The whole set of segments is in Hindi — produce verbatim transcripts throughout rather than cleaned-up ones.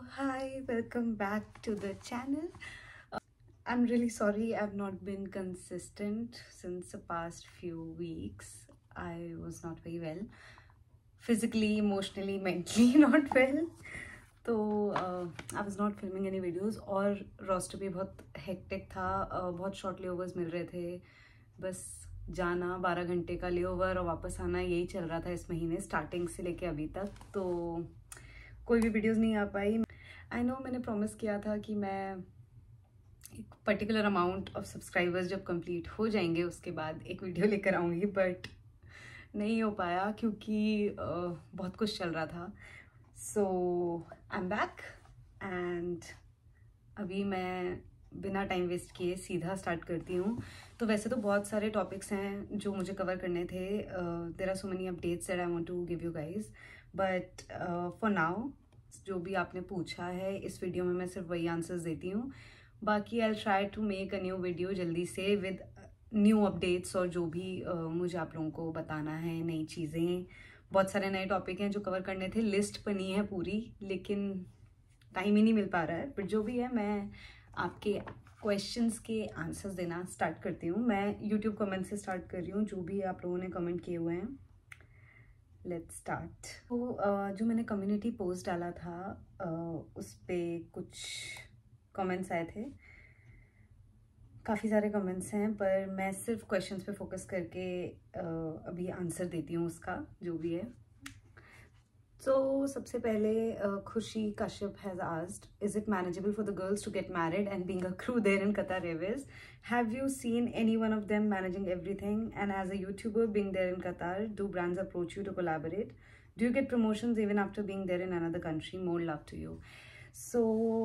hi, welcome back to the channel. Uh, I'm really sorry I've not been consistent since the past few weeks. I was not very well, physically, emotionally, mentally not well. तो uh, I was not filming any videos और रोस्टर भी बहुत हेक्टिक था. uh, बहुत शॉर्ट लेओवर्स मिल रहे थे. बस जाना बारह घंटे का लेओवर और वापस आना, यही चल रहा था इस महीने स्टार्टिंग से लेके अभी तक. तो कोई भी वीडियोस नहीं आ पाई. आई नो मैंने प्रॉमिस किया था कि मैं एक पर्टिकुलर अमाउंट ऑफ सब्सक्राइबर्स जब कंप्लीट हो जाएंगे उसके बाद एक वीडियो लेकर आऊँगी, बट नहीं हो पाया क्योंकि uh, बहुत कुछ चल रहा था. So I am back and अभी मैं बिना टाइम वेस्ट किए सीधा स्टार्ट करती हूँ. तो वैसे तो बहुत सारे टॉपिक्स हैं जो मुझे कवर करने थे. There are so many updates that I want to give you guys, but for now जो भी आपने पूछा है इस वीडियो में मैं सिर्फ वही आंसर्स देती हूँ. बाकी I try to make a new video जल्दी से विद न्यू अपडेट्स और जो भी uh, मुझे आप लोगों को बताना है, नई चीज़ें. बहुत सारे नए टॉपिक हैं जो कवर करने थे, लिस्ट बनी है पूरी, लेकिन टाइम ही नहीं मिल पा रहा है. बट जो भी है मैं आपके क्वेश्चंस के आंसर्स देना स्टार्ट करती हूँ. मैं यूट्यूब कमेंट से स्टार्ट कर रही हूँ, जो भी आप लोगों ने कमेंट किए हुए हैं. Let's start. तो uh, जो मैंने कम्युनिटी पोस्ट डाला था uh, उस पर कुछ कमेंट्स आए थे. काफ़ी सारे कमेंट्स हैं, पर मैं सिर्फ क्वेश्चंस पे फोकस करके uh, अभी आंसर देती हूँ उसका जो भी है. So, सबसे पहले uh, खुशी Kashyap has asked, is it manageable for the girls to get married and being a crew there in Qatar Airways? Have you seen any one of them managing everything? And as a YouTuber being there in Qatar, do brands approach you to collaborate? Do you get promotions even after being there in another country? More love to you. So,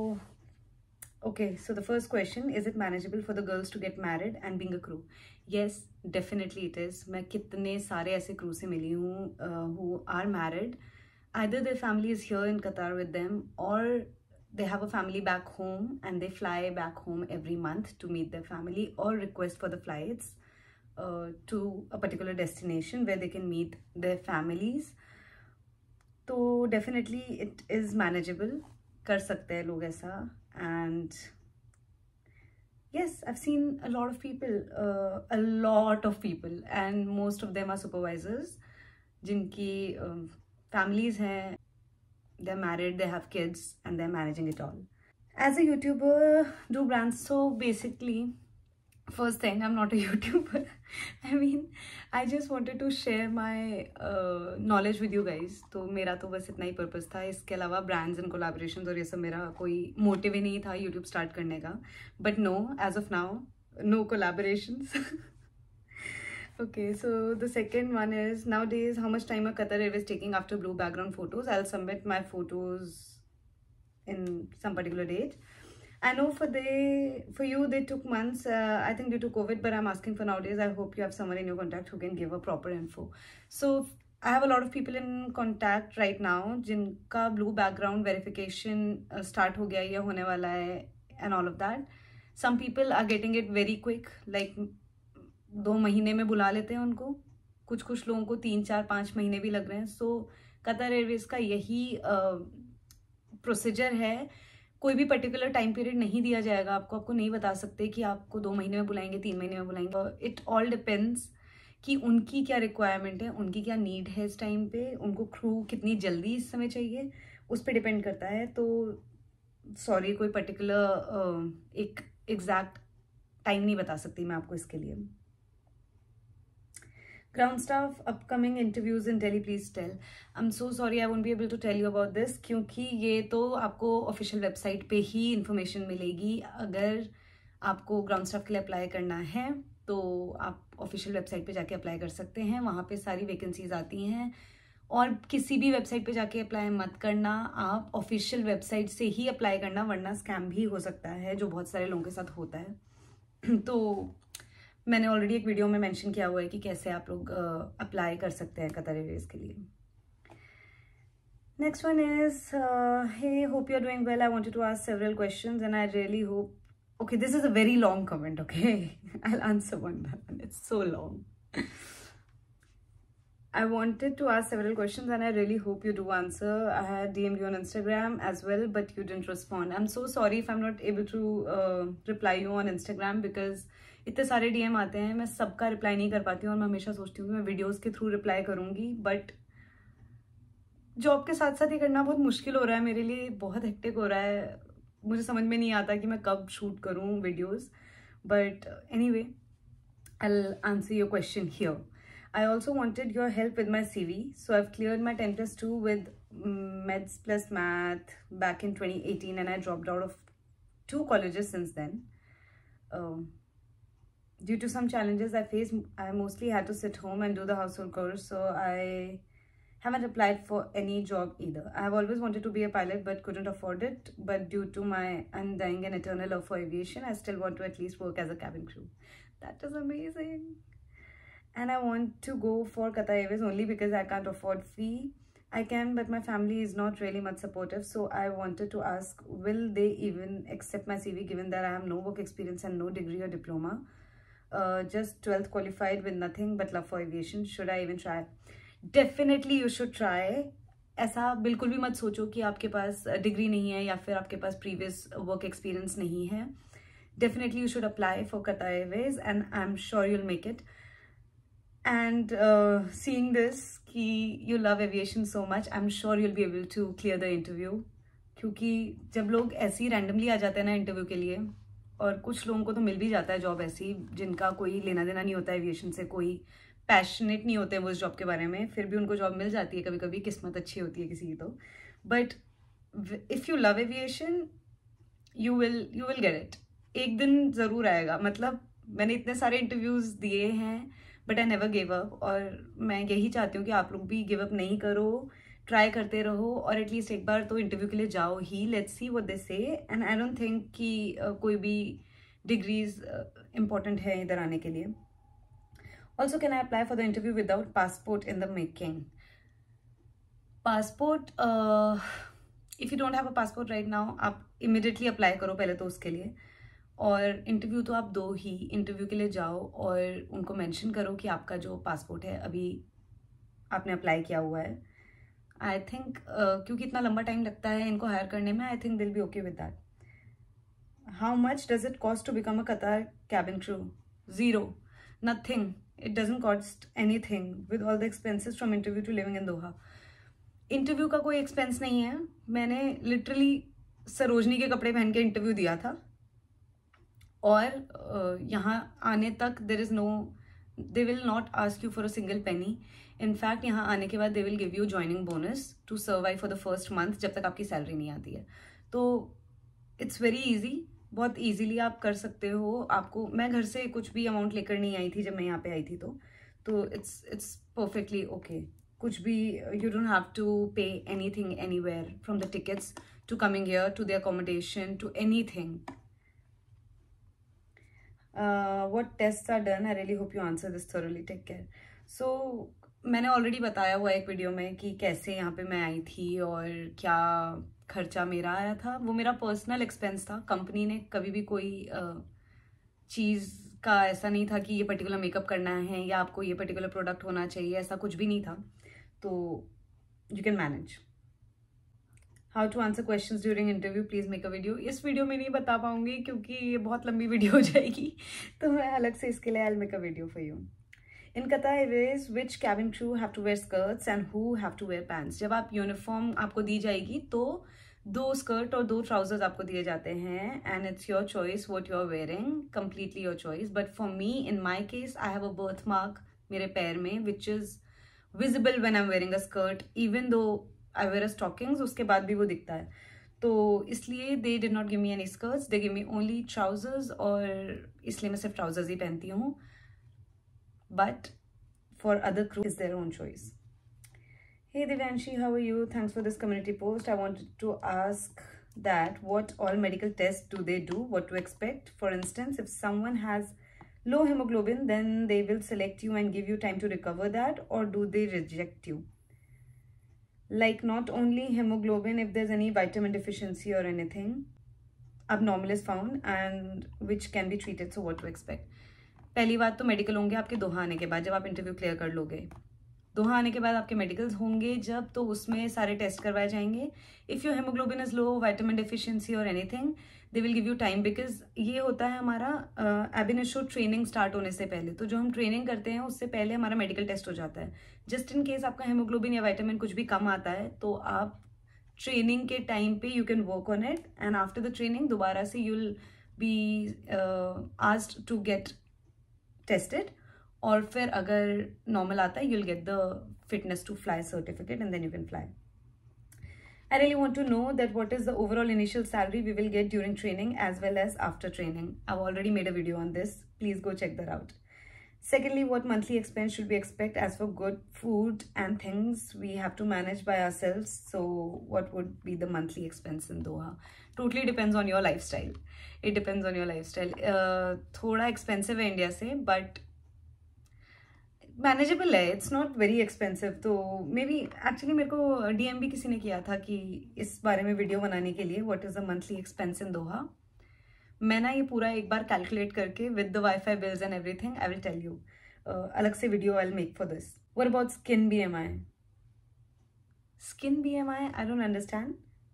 okay, so the first question, is it manageable for the girls to get married and being a crew? Yes, definitely it is. मैं कितने सारे ऐसे crew से मिली हूँ uh, who are married. Either their family is here in Qatar with them or they have a family back home and they fly back home every month to meet their family or request for the flights uh, to a particular destination where they can meet their families. So definitely it is manageable. कर सकते हैं लोग ऐसा. And yes, I've seen a lot of people, uh, a lot of people, and most of them are supervisors जिनकी uh, families हैं, they're married, they have kids and they're managing it all. As a YouTuber, do brands, so basically first thing, I'm not a YouTuber. I mean, I just wanted to share my uh, knowledge with you guys. तो मेरा तो बस इतना ही पर्पस था. इसके अलावा brands and collaborations और ये सब मेरा कोई मोटिव ही नहीं था YouTube स्टार्ट करने का. But no, as of now, no collaborations. Okay, so the second one is, nowadays how much time are Qatar Airways taking after blue background photos? I'll submit my photos in some particular date. I know for they for you they took months, uh, I think due to COVID, but I'm asking for nowadays. I hope you have someone in your contact who can give a proper info. So I have a lot of people in contact right now जिनका blue background verification uh, start हो गया या होने वाला है and all of that. Some people are getting it very quick, like दो महीने में बुला लेते हैं उनको. कुछ कुछ लोगों को तीन चार पाँच महीने भी लग रहे हैं. सो कतर एयरवेज का यही प्रोसीजर uh, है. कोई भी पर्टिकुलर टाइम पीरियड नहीं दिया जाएगा आपको. आपको नहीं बता सकते कि आपको दो महीने में बुलाएंगे, तीन महीने में बुलाएंगे. इट ऑल डिपेंड्स कि उनकी क्या रिक्वायरमेंट है, उनकी क्या नीड है इस टाइम पे, उनको क्रू कितनी जल्दी इस समय चाहिए, उस पर डिपेंड करता है. तो सॉरी, कोई पर्टिकुलर uh, एक एग्जैक्ट टाइम नहीं बता सकती मैं आपको इसके लिए. Ground staff, upcoming interviews in Delhi, please tell. I'm so sorry, I won't be able to tell you about this क्योंकि ये तो आपको ऑफिशियल वेबसाइट पे ही इंफॉर्मेशन मिलेगी. अगर आपको ग्राउंड स्टाफ के लिए अप्लाई करना है तो आप ऑफिशियल वेबसाइट पे जाके अप्लाई कर सकते हैं. वहाँ पे सारी वैकेंसीज आती हैं. और किसी भी वेबसाइट पे जाके अप्लाई मत करना, आप ऑफिशियल वेबसाइट से ही अप्लाई करना, वरना स्कैम भी हो सकता है, जो बहुत सारे लोगों के साथ होता है. तो मैंने ऑलरेडी एक वीडियो में मेंशन किया हुआ है कि कैसे आप लोग अप्लाई uh, कर सकते हैं कतर एयरवेज के लिए. Next one is, hey hope you are doing well. I wanted to ask several questions and I really hope. Okay, this is a very long comment. Okay, I will answer one by one. It's so long. I wanted to ask several questions and I really hope you do answer. I had D M'd you on Instagram as well, but you didn't respond. I'm so sorry if I'm not able to uh, reply you on Instagram because इतने सारे D M आते हैं, मैं सबका reply नहीं कर पाती हूँ और मैं हमेशा सोचती हूँ कि मैं videos के through reply करूँगी, but जॉब के साथ साथ ये करना बहुत मुश्किल हो रहा है मेरे लिए, बहुत हेक्टिक हो रहा है, मुझे समझ में नहीं आता कि मैं कब शूट करूँ videos. But anyway, I'll answer your question here. I also wanted your help with my C V. So I've cleared my ten plus two with Meds plus Math back in twenty eighteen and I dropped out of two colleges since then. Um, due to some challenges I faced, I mostly had to sit home and do the household chores. So I haven't applied for any job either. I have always wanted to be a pilot but couldn't afford it. But due to my undying and eternal love for aviation, I still want to at least work as a cabin crew. That is amazing. And I want to go for Qatar Airways only because I can't afford fee. I can, but my family is not really much supportive. So I wanted to ask, will they even accept my C V given that I have no work experience and no degree or diploma? Uh, just twelfth qualified with nothing but love for aviation. Should I even try? Definitely you should try. ऐसा बिल्कुल भी मत सोचो कि आपके पास डिग्री नहीं है या फिर आपके पास previous work experience नहीं है. Definitely you should apply for Qatar Airways and I'm sure you'll make it. And uh, seeing this कि you love aviation so much, I'm sure you'll be able to clear the interview. क्योंकि जब लोग ऐसे ही randomly आ जाते हैं ना इंटरव्यू के लिए, और कुछ लोगों को तो मिल भी जाता है जॉब ऐसी जिनका कोई लेना देना नहीं होता एविएशन से, कोई पैशनेट नहीं होते वो उस जॉब के बारे में, फिर भी उनको जॉब मिल जाती है. कभी कभी किस्मत अच्छी होती है किसी की तो. But if you love aviation you will you will get it. एक दिन ज़रूर आएगा. मतलब मैंने इतने सारे इंटरव्यूज़ दिए हैं but I never give up, और मैं यही चाहती हूँ कि आप लोग भी गिव अप नहीं करो, ट्राई करते रहो और एटलीस्ट एक बार तो इंटरव्यू के लिए जाओ ही. Let's see what they say. And I don't think कि uh, कोई भी डिग्रीज इम्पॉर्टेंट है इधर आने के लिए. Also can I apply for the interview without passport in the making? Passport, if you don't have a passport right now, आप इमिडिएटली अप्लाई करो पहले तो उसके लिए. और इंटरव्यू तो आप दो ही. इंटरव्यू के लिए जाओ और उनको मेंशन करो कि आपका जो पासपोर्ट है अभी आपने अप्लाई किया हुआ है. आई थिंक uh, क्योंकि इतना लंबा टाइम लगता है इनको हायर करने में, I think they'll be okay with that. How much does it cost to become a Qatar cabin crew? Zero, nothing. It doesn't cost any thing with all the expenses from interview to living in Doha. Interview का कोई एक्सपेंस नहीं है. मैंने लिटरली सरोजनी के कपड़े पहन के इंटरव्यू दिया था और uh, यहाँ आने तक there is no, they will not ask you for a single penny. In fact यहाँ आने के बाद they will give you joining bonus to survive for the first month जब तक आपकी सैलरी नहीं आती है. तो इट्स वेरी ईजी, बहुत ईजीली आप कर सकते हो. आपको, मैं घर से कुछ भी अमाउंट लेकर नहीं आई थी जब मैं यहाँ पे आई थी, तो तो इट्स इट्स परफेक्टली ओके. कुछ भी, you don't have to pay anything anywhere from the tickets to coming here to the accommodation to anything. What test are done? I really hope you answer this thoroughly. Take care. So मैंने ऑलरेडी बताया हुआ एक वीडियो में कि कैसे यहाँ पे मैं आई थी और क्या खर्चा मेरा आया था. वो मेरा पर्सनल एक्सपेंस था. कंपनी ने कभी भी कोई चीज़ का ऐसा नहीं था कि ये पर्टिकुलर मेकअप करना है या आपको ये पर्टिकुलर प्रोडक्ट होना चाहिए, ऐसा कुछ भी नहीं था. तो you can manage. How to answer questions during interview, please make a video. इस वीडियो में नहीं बता पाऊंगी क्योंकि ये बहुत लंबी वीडियो हो जाएगी, तो मैं अलग से इसके लिए I will make a video for you. In Qatar Airways, which cabin crew have to wear skirts and who have to wear pants? जब आप यूनिफॉर्म आपको दी जाएगी तो दो स्कर्ट और दो ट्राउजर्स आपको दिए जाते हैं and it's your choice what you are wearing, completely your choice. But for me, in my case, I have a birth mark मेरे पैर में which is visible when I am wearing a skirt. Even though I where a stockings, उसके बाद भी वो दिखता है. तो इसलिए they did not give me any skirts, they give me only trousers, और इसलिए मैं सिर्फ ट्राउजर्स ही पहनती हूँ. But for other crew, is their own choice. Hey Divyanshi, how are you? Thanks for this community post. I wanted to ask that what all medical tests do they do? What to expect? For instance, if someone has low hemoglobin, then they will select you and give you time to recover that, or do they reject you? Like not only hemoglobin, if there's any vitamin deficiency or anything abnormal is found and which can be treated. So what to expect? पहली बात तो मेडिकल होंगे आपके दोहा आने के बाद जब आप इंटरव्यू क्लियर कर लोगे. दोहा आने के बाद आपके मेडिकल्स होंगे जब, तो उसमें सारे टेस्ट करवाए जाएंगे. If your haemoglobin is low, vitamin deficiency और anything, they will give you time, because ये होता है हमारा एब इनिशियो ट्रेनिंग स्टार्ट होने से पहले. तो जो हम ट्रेनिंग करते हैं उससे पहले हमारा मेडिकल टेस्ट हो जाता है. जस्ट इन केस आपका हेमोग्लोबिन या विटामिन कुछ भी कम आता है तो आप ट्रेनिंग के टाइम पे you can work on it, and after the training दोबारा से you will be asked to get tested. और फिर अगर नॉर्मल आता है you will get the fitness to fly certificate and then you can fly. I really want to know that what is the overall initial salary we will get during training as well as after training. I've already made a video on this. Please go check that out. Secondly, what monthly expense should we expect as for good food and things we have to manage by ourselves? So what would be the monthly expense in Doha? Totally depends on your lifestyle. It depends on your lifestyle. Uh, thoda expensive है India से, but मैनेजेबल है. It's not very expensive. तो मे बी एक्चुअली मेरे को डीएम भी किसी ने किया था कि इस बारे में वीडियो बनाने के लिए, what is the monthly expense in Doha. मैं ना ये पूरा एक बार कैलकुलेट करके with the wifi bills and everything I will tell you. अलग से video I will make for this. What about skin B M I? Skin B M I I don't understand,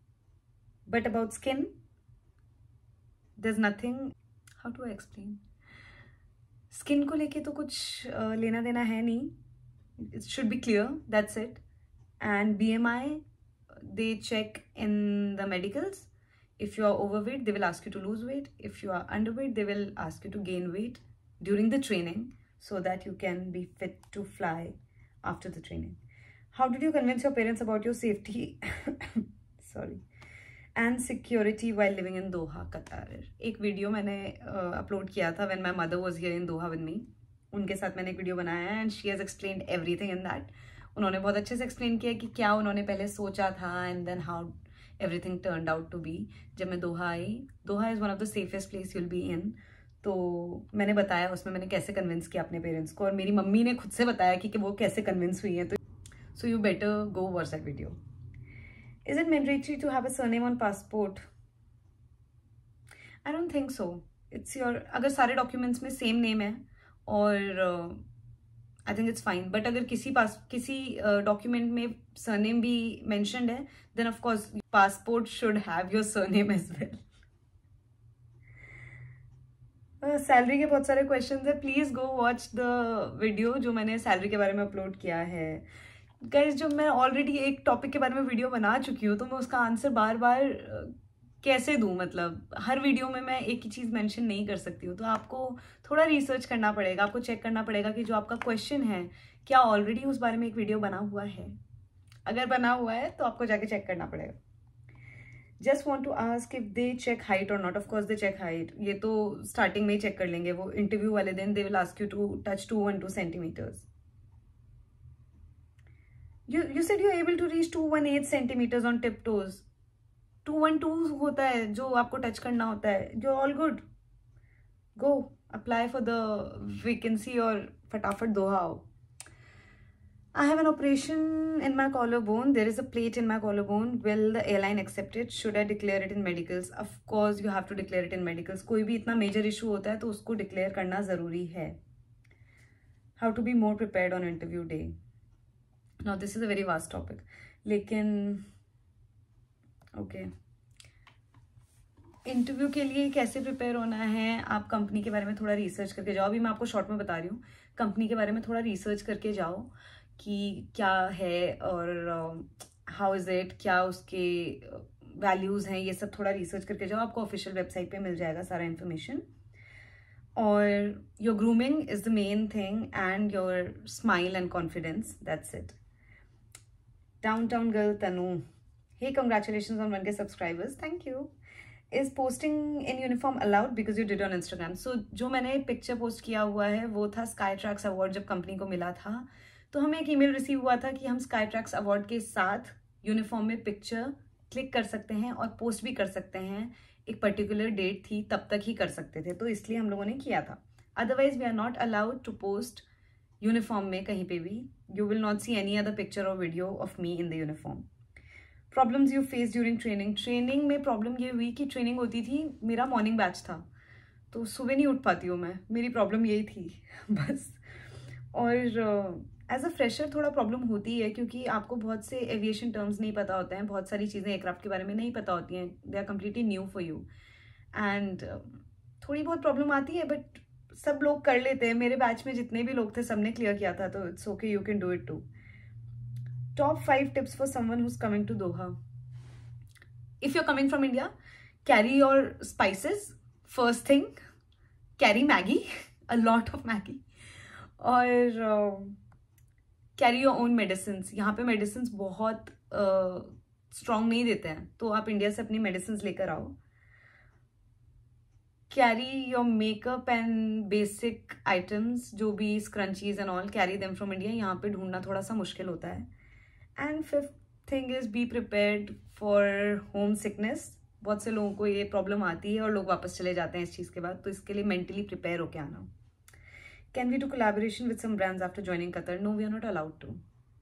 but about skin there is nothing. How to I explain? Skin को लेके तो कुछ uh, लेना देना है नहीं. It should be clear, that's it. And B M I they check in the medicals. If you are over weight they will ask you to lose weight. If you are under weight they will ask you to gain weight during the training so that you can be fit to fly after the training. How did you convince your parents about your safety sorry and security while living in Doha कतार? एक वीडियो मैंने अपलोड uh, किया था when my mother was here in Doha with me. उनके साथ मैंने एक वीडियो बनाया है and she has explained everything in that. उन्होंने बहुत अच्छे से एक्सप्लेन किया कि क्या उन्होंने पहले सोचा था and then how everything turned out to be. जब मैं दोहा आई, Doha is one of the safest place you'll be in. तो मैंने बताया उसमें मैंने कैसे कन्विंस किया अपने पेरेंट्स को, और मेरी मम्मी ने खुद से बताया कि, कि वो कैसे कन्विंस हुई है. तो so you better go watch that video. Is it mandatory to have a surname on passport? I don't think so. It's your, अगर सारे documents में same name है और uh, I think it's fine. But अगर किसी पास किसी uh, document में surname भी mentioned है, then of course passport should have your surname as well. Salary uh, के बहुत सारे क्वेश्चंस है. Please go watch the video जो मैंने सैलरी के बारे में अपलोड किया है. गाइज, जो मैं ऑलरेडी एक टॉपिक के बारे में वीडियो बना चुकी हूँ तो मैं उसका आंसर बार बार कैसे दूँ? मतलब हर वीडियो में मैं एक ही चीज़ मेंशन नहीं कर सकती हूँ. तो आपको थोड़ा रिसर्च करना पड़ेगा. आपको चेक करना पड़ेगा कि जो आपका क्वेश्चन है क्या ऑलरेडी उस बारे में एक वीडियो बना हुआ है. अगर बना हुआ है तो आपको जाके चेक करना पड़ेगा. Just want to ask if they check height और not. Of course they check height. ये तो स्टार्टिंग में ही चेक कर लेंगे. वो इंटरव्यू वाले दिन they will ask you to touch two one two centimetres. You you said you're able to reach two hundred eighteen centimeters on tiptoes. two twelve होता है जो आपको टच करना होता है. You're all good. Go apply for the vacancy और फटाफट दोहा आओ. I have an operation in my collarbone. There is a plate in my collarbone. Will the airline accept it? Should I declare it in medicals? Of course you have to declare it in medicals. कोई भी इतना major issue होता है तो उसको declare करना ज़रूरी है. How to be more prepared on interview day? Now this is a very vast topic. लेकिन ओके, इंटरव्यू के लिए कैसे प्रिपेयर होना है, आप कंपनी के बारे में थोड़ा रिसर्च करके जाओ. अभी मैं आपको शॉर्ट में बता रही हूँ. कंपनी के बारे में थोड़ा रिसर्च करके जाओ कि क्या है और हाउ इज़ इट, क्या उसके वैल्यूज़ हैं, ये सब थोड़ा रिसर्च करके जाओ. आपको ऑफिशियल वेबसाइट पे मिल जाएगा सारा इन्फॉर्मेशन. और your grooming is the main thing and your smile and confidence. That's it. Downtown girl Tanu. Hey, congratulations on one K subscribers. Thank you. Is posting in uniform allowed because you did on Instagram? So जो मैंने पिक्चर पोस्ट किया हुआ है वो था स्काई ट्रैक्स अवार्ड जब कंपनी को मिला था. तो हमें एक ईमेल रिसीव हुआ था कि हम स्काई ट्रैक्स अवार्ड के साथ यूनिफॉर्म में पिक्चर क्लिक कर सकते हैं और पोस्ट भी कर सकते हैं. एक पर्टिकुलर डेट थी, तब तक ही कर सकते थे, तो इसलिए हम लोगों ने किया था. Otherwise we are not allowed to post uniform में कहीं पे भी. You will not see any other picture or video of me in the uniform. Problems you face during training. Training में problem ये हुई कि training होती थी, मेरा morning batch था तो सुबह नहीं उठ पाती हूँ मैं. मेरी problem यही थी बस. और एज अ फ्रेशर थोड़ा प्रॉब्लम होती है क्योंकि आपको बहुत से एविएशन टर्म्स नहीं पता होते हैं, बहुत सारी चीज़ें एयरक्राफ्ट के बारे में नहीं पता होती हैं, they are completely new for you एंड थोड़ी बहुत प्रॉब्लम आती है, बट सब लोग कर लेते हैं. मेरे बैच में जितने भी लोग थे सबने क्लियर किया था, तो it's okay, you can do it too. Top five tips for someone who's coming to Doha. If you are coming from India, carry your spices first thing. Carry Maggi, a lot of Maggi. और कैरी योर ओन मेडिसिन. यहाँ पे मेडिसिन बहुत स्ट्रॉन्ग uh, नहीं देते हैं, तो आप इंडिया से अपनी मेडिसिन लेकर आओ. Carry your makeup and basic items, जो भी scrunchies and all, carry them from India. यहाँ पे ढूंढना थोड़ा सा मुश्किल होता है. And fifth thing is be prepared for home sickness. बहुत से लोगों को ये प्रॉब्लम आती है और लोग वापस चले जाते हैं इस चीज़ के बाद, तो इसके लिए मेंटली प्रिपेयर होके आना. Can we do collaboration with some brands after joining Qatar? No, we are not allowed to.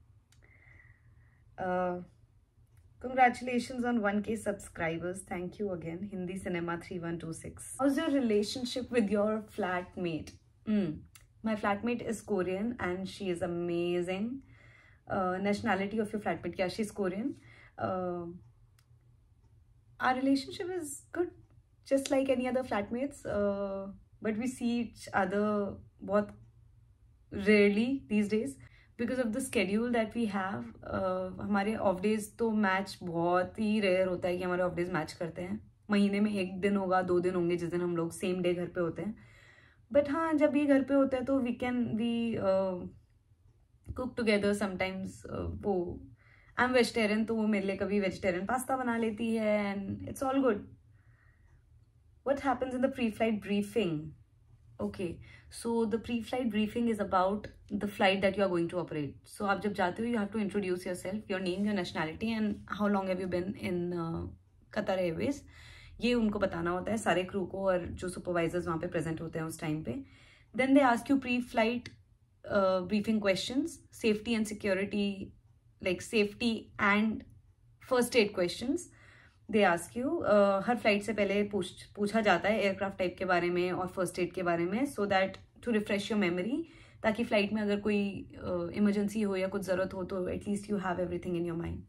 Uh, congratulations on one K subscribers. Thank you again. Hindi Cinema three one two six. How's your relationship with your flatmate? Mm. My flatmate is Korean and she is amazing. Uh, nationality of your flatmate? Yeah, she's Korean. Uh, our relationship is good, just like any other flatmates. Uh, but we see each other बहुत rarely these days because of the schedule that we have. हमारे ऑफ डेज तो मैच बहुत ही रेयर होता है कि हमारे ऑफ डेज मैच करते हैं. महीने में एक दिन होगा, दो दिन होंगे जिस दिन हम लोग सेम डे घर पे होते हैं. बट हाँ, जब ये घर पे होता है तो we can we cook together sometimes. वो आई एम वेजिटेरियन, तो वो मेरे लिए कभी वेजिटेरियन पास्ता बना लेती है and it's all good. What happens in the pre flight briefing? Okay, so the pre-flight briefing is about the flight that you are going to operate. So आप जब जाते हो, you have to introduce yourself, your name, your nationality and how long have you been in uh, Qatar Airways. ये उनको बताना होता है सारे क्रू को और जो सुपरवाइजर्स वहाँ पे प्रेजेंट होते हैं उस टाइम पे. Then they ask you pre-flight uh, briefing questions, safety and security, like safety and first aid questions. They ask you. हर फ्लाइट से पहले पूछ पूछा जाता है एयरक्राफ्ट टाइप के बारे में और फर्स्ट एड के बारे में, so that to refresh your memory, ताकि फ्लाइट में अगर कोई इमरजेंसी uh, हो या कुछ ज़रूरत हो तो at least you have everything in your mind.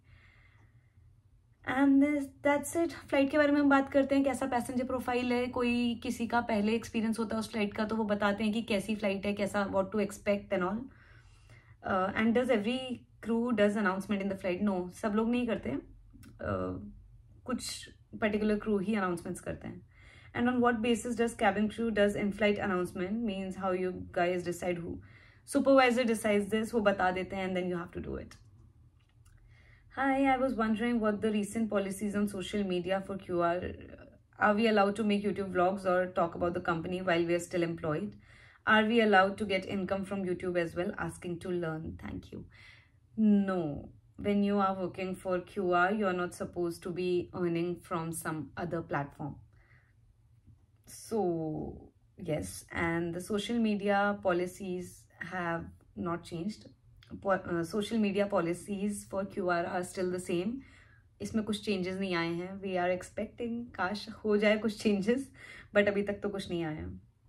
And that's it. Flight के बारे में हम बात करते हैं, कैसा पैसेंजर प्रोफाइल है. कोई किसी का पहले एक्सपीरियंस होता है उस फ्लाइट का, तो वो बताते हैं कि कैसी फ्लाइट है, कैसा, what to expect and all. And does every crew does announcement in the flight? No, सब लोग नहीं करते. uh, कुछ पर्टिकुलर क्रू ही अनाउंसमेंट्स करते हैं. And on what basis does cabin crew does in flight announcement? Means how you guys decide, who supervisor decides this, वो बता देते हैं and then you have to do it. Hi, I was wondering what the recent policies on social media for QR. Are we allowed to make YouTube vlogs और talk about the company while we are still employed? Are we allowed to get income from YouTube as well? Asking to learn. Thank you. No. When you are working for Q R, you are not supposed to be earning from some other platform. So, yes, and the social media policies have not changed. Po uh, social media policies for Q R are still the same. इसमें कुछ changes नहीं आए हैं. We are expecting, काश हो जाए कुछ changes, but अभी तक तो कुछ नहीं आया.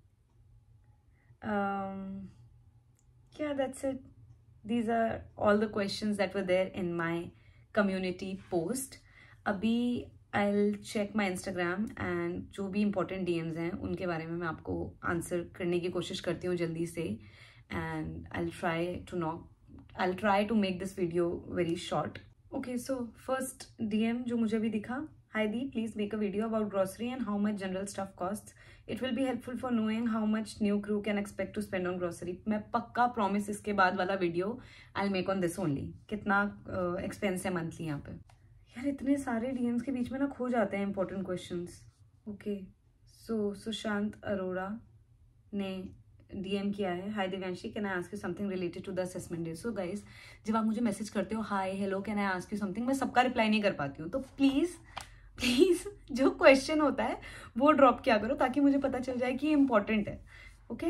Um, yeah, that's it. These are all the questions that were there in my community post. अभी I'll check my Instagram and जो भी important D Ms हैं उनके बारे में मैं आपको आंसर करने की कोशिश करती हूँ जल्दी से. And I'll try to not, I'll try to make this video very short. Okay, so first D M जो मुझे अभी दिखा. Hi Dee, please make a video about grocery and how much general stuff costs. It will be helpful for knowing how much new crew can expect to spend on grocery. मैं पक्का promise इसके बाद वाला video I'll make on this only. कितना expense है monthly यहाँ पे. यार इतने सारे D Ms के बीच में ना खो जाते हैं important questions. Okay, so Sushant Arora ने D M किया है. Hi Divyanshi, can I ask you something related to the assessment day? So guys, जब आप मुझे मैसेज करते हो hi, hello, can I ask you something, मैं सबका रिप्लाई नहीं कर पाती हूँ, तो प्लीज़ प्लीज़ जो क्वेश्चन होता है वो ड्रॉप किया करो ताकि मुझे पता चल जाए कि इम्पॉर्टेंट है. Okay,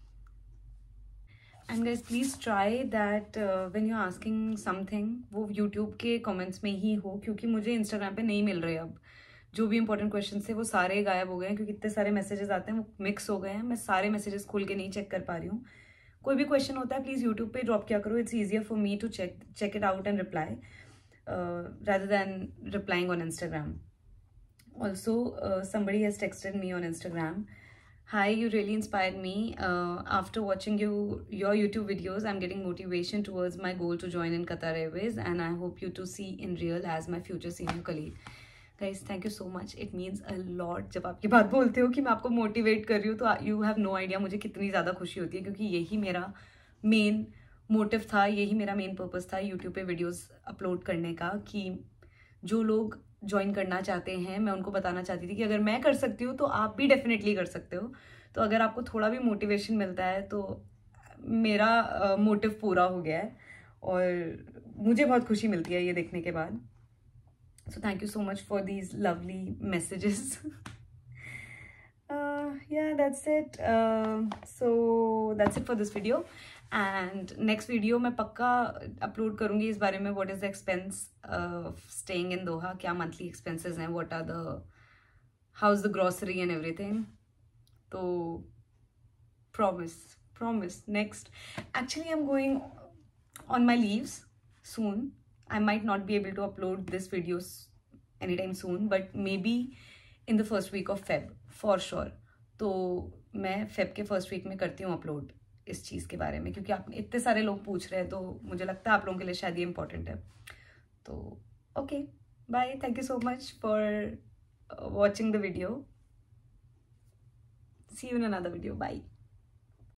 and guys please try that when you asking something वो यूट्यूब के कमेंट्स में ही हो, क्योंकि मुझे इंस्टाग्राम पे नहीं मिल रहे. अब जो भी इंपॉर्टेंट क्वेश्चन थे वो सारे गायब हो गए हैं क्योंकि इतने सारे मैसेजेस आते हैं, वो मिक्स हो गए हैं. मैं सारे मैसेजेस खोल के नहीं चेक कर पा रही हूँ. कोई भी क्वेश्चन होता है प्लीज़ यूट्यूब पे ड्रॉप किया करो. It's easier for me to check check it out and reply rather than replying on Instagram. Also, uh, somebody has texted me on Instagram. Hi, you really inspired me. Uh, after watching you your YouTube videos, I'm getting motivation towards my goal to join in Qatar Airways, and I hope you to see in real as my future senior colleague. Guys, thank you so much. It means a lot. जब आप ये बात बोलते हो कि मैं आपको मोटिवेट कर रही हूँ तो you have no idea मुझे कितनी ज़्यादा खुशी होती है, क्योंकि यही मेरा मेन मोटिव था, यही मेरा मेन पर्पस था यूट्यूब पे वीडियोस अपलोड करने का, कि जो लोग ज्वाइन करना चाहते हैं मैं उनको बताना चाहती थी कि अगर मैं कर सकती हूँ तो आप भी डेफिनेटली कर सकते हो. तो अगर आपको थोड़ा भी मोटिवेशन मिलता है तो मेरा मोटिव uh, पूरा हो गया है और मुझे बहुत खुशी मिलती है ये देखने के बाद. So thank you so much for these lovely messages. yeah, that's it. Uh, so that's it for this video. And next video मैं पक्का अपलोड करूँगी इस बारे में. What is the expense staying in Doha, क्या मंथली एक्सपेंसेस हैं, what are the how is the grocery and everything. तो promise promise next. Actually I am going on my leaves soon. I might not be able to upload this videos any time soon, but maybe in the first week of Feb for sure. तो मैं फेब के फर्स्ट वीक में करती हूँ अपलोड इस चीज़ के बारे में, क्योंकि आप इतने सारे लोग पूछ रहे हैं तो मुझे लगता है आप लोगों के लिए शायद ये इम्पोर्टेंट है. तो okay bye. Thank you so much for watching the video. See you in another video. Bye.